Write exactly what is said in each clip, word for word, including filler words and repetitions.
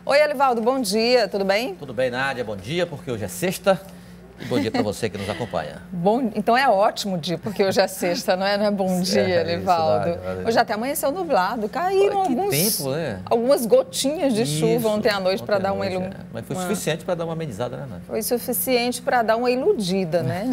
Oi, Elivaldo, bom dia, tudo bem? Tudo bem, Nádia, bom dia, porque hoje é sexta. E bom dia para você que nos acompanha. Bom, então é ótimo dia, porque hoje é sexta, não é? Não é bom dia, é Elivaldo. Isso, Nádia, hoje até amanheceu nublado, caíram Olha, alguns, tempo, né? algumas gotinhas de Isso, chuva ontem à noite para dar uma iluminada. É. Mas foi suficiente para dar uma amenizada, né, Nádia? Foi suficiente para dar uma iludida, né?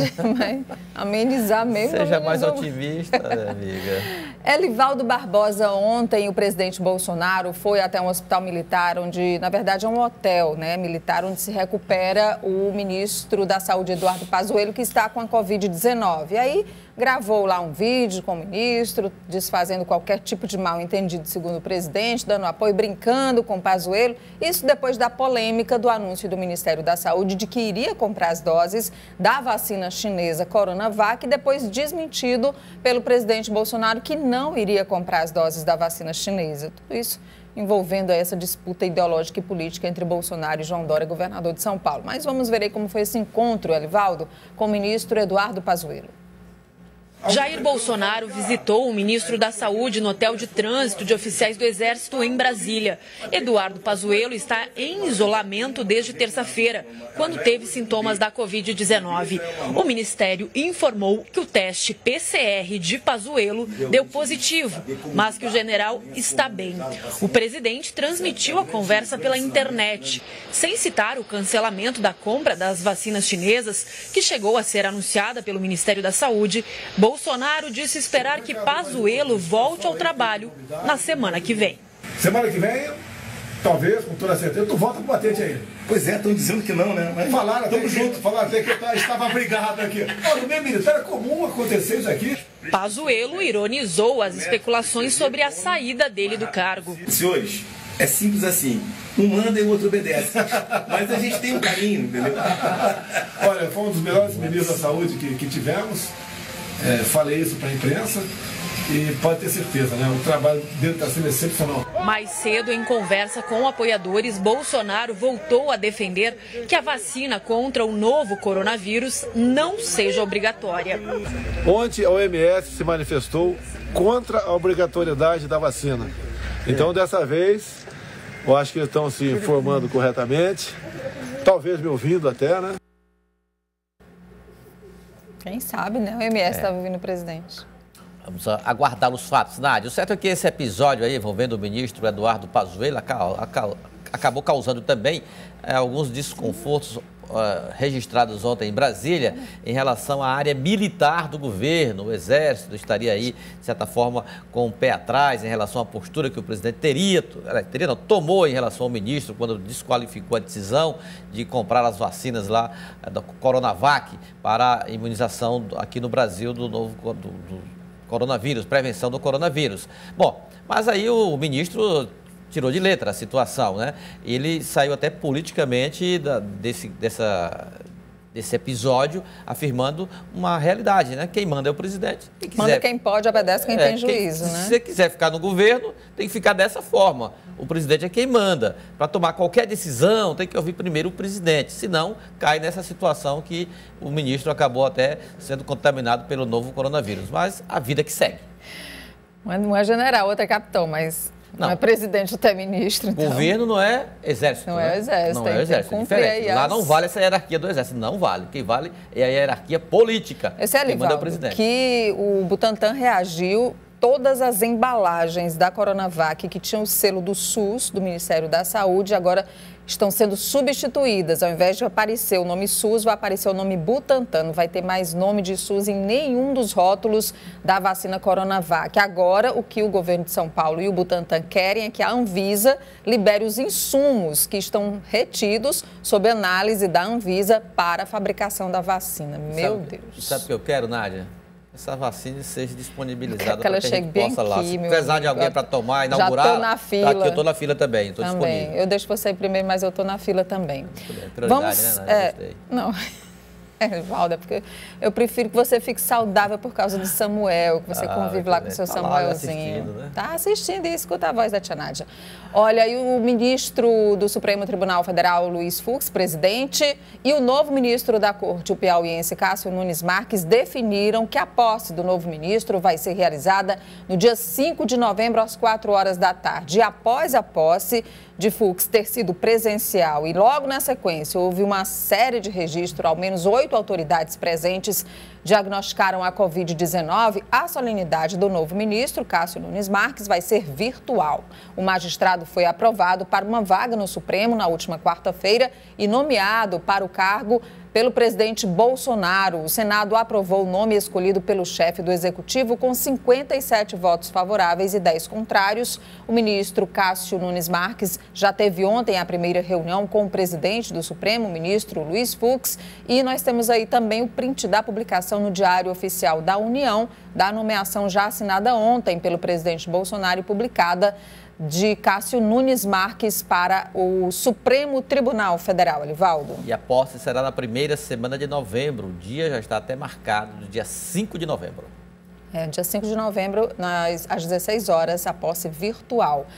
Amenizar mesmo. Seja amenizou... mais otimista, né, amiga. Elivaldo Barbosa, ontem o presidente Bolsonaro foi até um hospital militar, onde, na verdade, é um hotel, né, militar, onde se recupera o ministro da Saúde, Eduardo Pazuello, que está com a covid dezenove. E aí gravou lá um vídeo com o ministro, desfazendo qualquer tipo de mal-entendido, segundo o presidente, dando apoio, brincando com o Pazuello. Isso depois da polêmica do anúncio do Ministério da Saúde de que iria comprar as doses da vacina chinesa Coronavac, e depois desmentido pelo presidente Bolsonaro que não iria comprar as doses da vacina chinesa. Tudo isso envolvendo essa disputa ideológica e política entre Bolsonaro e João Dória, governador de São Paulo. Mas vamos ver aí como foi esse encontro, Elivaldo, com o ministro Eduardo Pazuello. Jair Bolsonaro visitou o ministro da Saúde no hotel de trânsito de oficiais do Exército em Brasília. Eduardo Pazuello está em isolamento desde terça-feira, quando teve sintomas da covid dezenove. O ministério informou que o teste P C R de Pazuello deu positivo, mas que o general está bem. O presidente transmitiu a conversa pela internet, sem citar o cancelamento da compra das vacinas chinesas, que chegou a ser anunciada pelo Ministério da Saúde. Bolsonaro disse esperar que Pazuello volte ao trabalho na semana que vem. Semana que vem, talvez, com toda certeza, tu volta pro batente aí. Pois é, estão dizendo que não, né? Mas falaram até, junto. Falaram até que eu estava brigado aqui. Oh, no meio militar é comum acontecer isso aqui. Pazuello ironizou as especulações sobre a saída dele do cargo. Senhores, é simples assim. Um manda e o outro obedece. Mas a gente tem um carinho, entendeu? Olha, foi um dos melhores ministros da saúde que, que tivemos. É, falei isso para a imprensa e pode ter certeza, né? O trabalho dele está sendo excepcional. Mais cedo, em conversa com apoiadores, Bolsonaro voltou a defender que a vacina contra o novo coronavírus não seja obrigatória. Ontem a O M S se manifestou contra a obrigatoriedade da vacina. Então, dessa vez, eu acho que eles estão se informando corretamente, talvez me ouvindo até, né? Quem sabe, né? O O M S estava é. ouvindo o presidente. Vamos aguardar os fatos, Nádia. O certo é que esse episódio aí, envolvendo o ministro Eduardo Pazuello, acabou causando também é, alguns desconfortos uh, registrados ontem em Brasília em relação à área militar do governo. O Exército estaria aí, de certa forma, com o pé atrás em relação à postura que o presidente teria, teria não, tomou em relação ao ministro quando desqualificou a decisão de comprar as vacinas lá da Coronavac para a imunização aqui no Brasil do novo do, do coronavírus, prevenção do coronavírus. Bom, mas aí o ministro tirou de letra a situação, né? Ele saiu até politicamente da, desse, dessa, desse episódio, afirmando uma realidade, né? Quem manda é o presidente. Quem quiser, manda quem pode, obedece quem é, tem juízo, quem, né? Se você quiser ficar no governo, tem que ficar dessa forma. O presidente é quem manda. Para tomar qualquer decisão, tem que ouvir primeiro o presidente. Senão, cai nessa situação que o ministro acabou até sendo contaminado pelo novo coronavírus. Mas a vida que segue. Um é general, outro é capitão, mas... Não. não é presidente, até ministro. Então. Governo não é exército. Não né? é exército. Não é exército, é diferente. Lá as... não vale essa hierarquia do exército, não vale. Quem vale é a hierarquia política. Esse é, Elivaldo, o presidente. Que o Butantan reagiu, todas as embalagens da Coronavac que tinham o selo do SUS, do Ministério da Saúde, agora estão sendo substituídas. Ao invés de aparecer o nome SUS, vai aparecer o nome Butantan. Não vai ter mais nome de SUS em nenhum dos rótulos da vacina Coronavac. Agora, o que o governo de São Paulo e o Butantan querem é que a Anvisa libere os insumos que estão retidos sob análise da Anvisa para a fabricação da vacina. Meu sabe, Deus. Sabe o que eu quero, Nádia? Essa vacina seja disponibilizada para que a gente bem possa aqui, lá. Se precisar de alguém para tomar, inaugurar... Já estou na fila. Tá aqui, eu estou na fila também, estou disponível. Eu deixo você ir primeiro, mas eu estou na fila também. Prioridade, Vamos, né, Nádia? é, Gostei. não, é, Valda, porque eu prefiro que você fique saudável por causa do Samuel, que você ah, convive lá com o seu tá Samuelzinho. Lá assistindo, né? Tá assistindo e escuta a voz da tia Nádia. Olha, e o ministro do Supremo Tribunal Federal, Luiz Fux, presidente, e o novo ministro da Corte, o piauiense Cássio Nunes Marques, definiram que a posse do novo ministro vai ser realizada no dia cinco de novembro, às quatro horas da tarde. E após a posse de Fux ter sido presencial e logo na sequência houve uma série de registros, ao menos oito autoridades presentes diagnosticaram a covid dezenove, a solenidade do novo ministro, Cássio Nunes Marques, vai ser virtual. O magistrado foi aprovado para uma vaga no Supremo na última quarta-feira e nomeado para o cargo pelo presidente Bolsonaro. O Senado aprovou o nome escolhido pelo chefe do Executivo com cinquenta e sete votos favoráveis e dez contrários. O ministro Cássio Nunes Marques já teve ontem a primeira reunião com o presidente do Supremo, o ministro Luiz Fux, e nós temos aí também o print da publicação no Diário Oficial da União, da nomeação já assinada ontem pelo presidente Bolsonaro e publicada de Cássio Nunes Marques para o Supremo Tribunal Federal, Elivaldo. E a posse será na primeira semana de novembro. O dia já está até marcado, no dia cinco de novembro. É, dia cinco de novembro, nas, às dezesseis horas, a posse virtual.